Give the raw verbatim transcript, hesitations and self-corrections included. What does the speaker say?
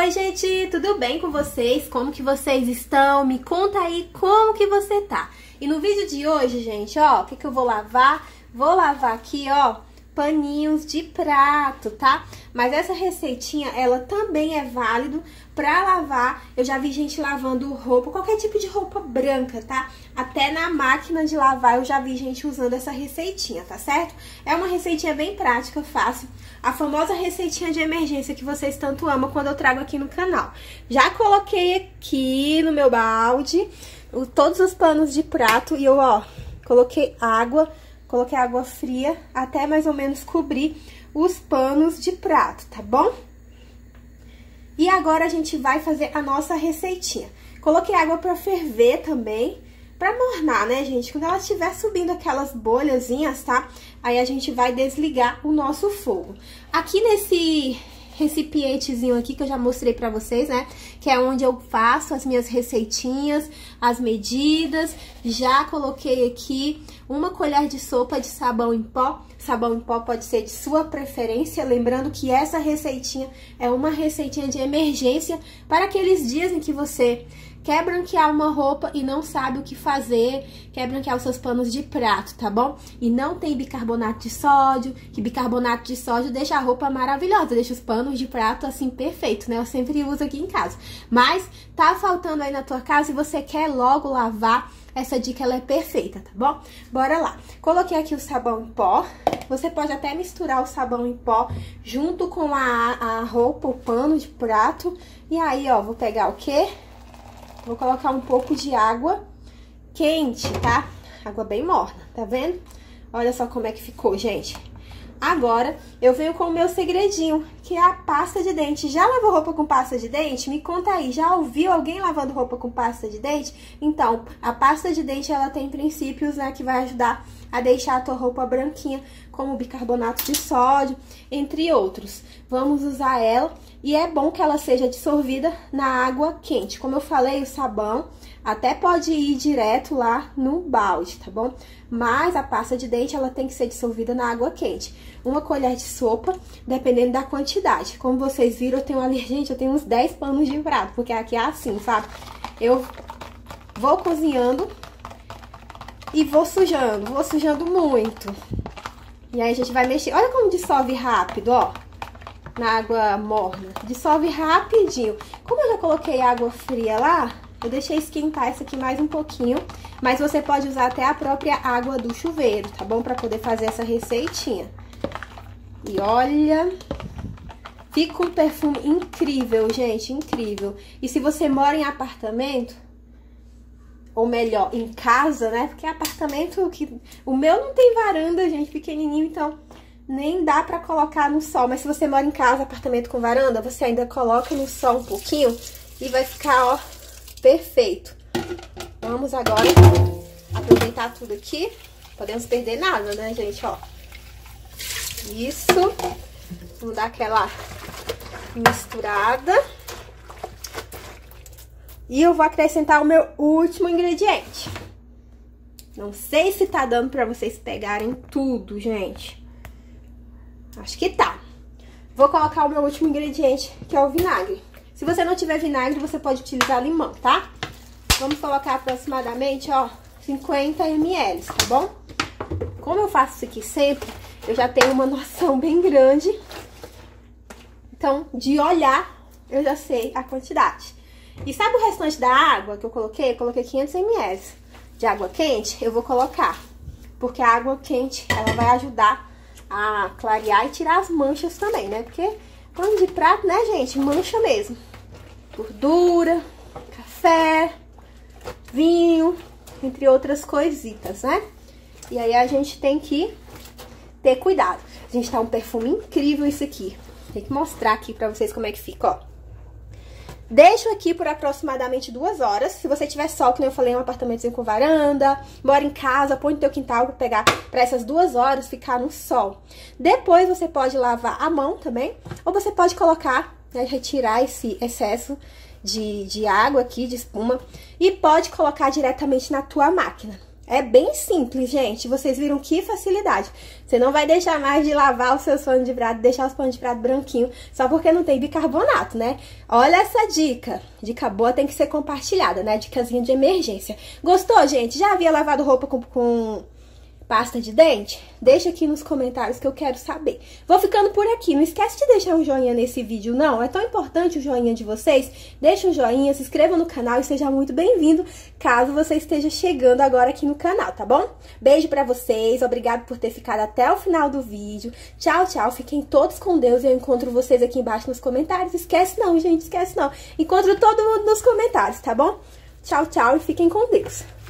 Oi, gente, tudo bem com vocês? Como que vocês estão? Me conta aí como que você tá. E no vídeo de hoje, gente, ó, o que que eu vou lavar? Vou lavar aqui, ó, paninhos de prato, tá? Mas essa receitinha, ela também é válido pra lavar. Eu já vi gente lavando roupa, qualquer tipo de roupa branca, tá? Até na máquina de lavar eu já vi gente usando essa receitinha, tá certo? É uma receitinha bem prática, fácil. A famosa receitinha de emergência que vocês tanto amam quando eu trago aqui no canal. Já coloquei aqui no meu balde o, todos os panos de prato e eu, ó, coloquei água, coloquei água fria até mais ou menos cobrir os panos de prato, tá bom? E agora a gente vai fazer a nossa receitinha. Coloquei água pra ferver também, pra mornar, né, gente? Quando ela estiver subindo aquelas bolhazinhas, tá? Aí a gente vai desligar o nosso fogo. Aqui nesse recipientezinho aqui que eu já mostrei pra vocês, né? Que é onde eu faço as minhas receitinhas, as medidas. Já coloquei aqui uma colher de sopa de sabão em pó. Sabão em pó pode ser de sua preferência. Lembrando que essa receitinha é uma receitinha de emergência para aqueles dias em que você quer branquear uma roupa e não sabe o que fazer, quer branquear os seus panos de prato, tá bom? E não tem bicarbonato de sódio, que bicarbonato de sódio deixa a roupa maravilhosa, deixa os panos de prato assim perfeito, né? Eu sempre uso aqui em casa. Mas tá faltando aí na tua casa e você quer logo lavar, essa dica ela é perfeita, tá bom? Bora lá. Coloquei aqui o sabão em pó. Você pode até misturar o sabão em pó junto com a, a roupa, o pano de prato. E aí, ó, vou pegar o quê? Vou colocar um pouco de água quente, tá? Água bem morna, tá vendo? Olha só como é que ficou, gente. Agora, eu venho com o meu segredinho, que é a pasta de dente. Já lavou roupa com pasta de dente? Me conta aí, já ouviu alguém lavando roupa com pasta de dente? Então, a pasta de dente, ela tem princípios, né, que vai ajudar a deixar a tua roupa branquinha, como bicarbonato de sódio, entre outros. Vamos usar ela e é bom que ela seja dissolvida na água quente. Como eu falei, o sabão até pode ir direto lá no balde, tá bom? Mas a pasta de dente, ela tem que ser dissolvida na água quente. Uma colher de sopa, dependendo da quantidade. Como vocês viram, eu tenho ali, gente, eu tenho uns dez panos de prato, porque aqui é assim, sabe? Eu vou cozinhando e vou sujando, vou sujando muito. E aí a gente vai mexer. Olha como dissolve rápido, ó, na água morna. Dissolve rapidinho. Como eu já coloquei água fria lá, eu deixei esquentar essa aqui mais um pouquinho. Mas você pode usar até a própria água do chuveiro, tá bom? Pra poder fazer essa receitinha. E olha, fica um perfume incrível, gente, incrível. E se você mora em apartamento, ou melhor, em casa, né? Porque apartamento, que o meu não tem varanda, gente, pequenininho, então nem dá pra colocar no sol. Mas se você mora em casa, apartamento com varanda, você ainda coloca no sol um pouquinho e vai ficar, ó, perfeito. Vamos agora aproveitar tudo aqui. Podemos perder nada, né, gente, ó. Isso. Vamos dar aquela misturada. E eu vou acrescentar o meu último ingrediente. Não sei se tá dando pra vocês pegarem tudo, gente. Acho que tá. Vou colocar o meu último ingrediente, que é o vinagre. Se você não tiver vinagre, você pode utilizar limão, tá? Vamos colocar aproximadamente, ó, cinquenta mililitros, tá bom? Como eu faço isso aqui sempre, eu já tenho uma noção bem grande. Então, de olhar, eu já sei a quantidade. E sabe o restante da água que eu coloquei? Eu coloquei quinhentos mililitros de água quente, eu vou colocar. Porque a água quente, ela vai ajudar a clarear e tirar as manchas também, né? Porque pano de prato, né, gente, mancha mesmo. Gordura, café, vinho, entre outras coisitas, né? E aí a gente tem que ter cuidado. A gente tá um perfume incrível isso aqui. Tem que mostrar aqui pra vocês como é que fica, ó. Deixo aqui por aproximadamente duas horas. Se você tiver sol, que nem eu falei, um apartamentozinho com varanda, mora em casa, põe no teu quintal pra pegar pra essas duas horas ficar no sol. Depois você pode lavar a mão também, ou você pode colocar, né, retirar esse excesso de, de água aqui, de espuma, e pode colocar diretamente na tua máquina. É bem simples, gente. Vocês viram que facilidade. Você não vai deixar mais de lavar os seus panos de prato, deixar os panos de prato branquinho, só porque não tem bicarbonato, né? Olha essa dica. Dica boa tem que ser compartilhada, né? Dicasinha de emergência. Gostou, gente? Já havia lavado roupa com... com... pasta de dente? Deixa aqui nos comentários que eu quero saber. Vou ficando por aqui. Não esquece de deixar um joinha nesse vídeo, não. É tão importante o joinha de vocês. Deixa um joinha, se inscreva no canal e seja muito bem-vindo caso você esteja chegando agora aqui no canal, tá bom? Beijo pra vocês. Obrigado por ter ficado até o final do vídeo. Tchau, tchau. Fiquem todos com Deus e eu encontro vocês aqui embaixo nos comentários. Esquece não, gente. Esquece não. Encontro todo mundo nos comentários, tá bom? Tchau, tchau e fiquem com Deus.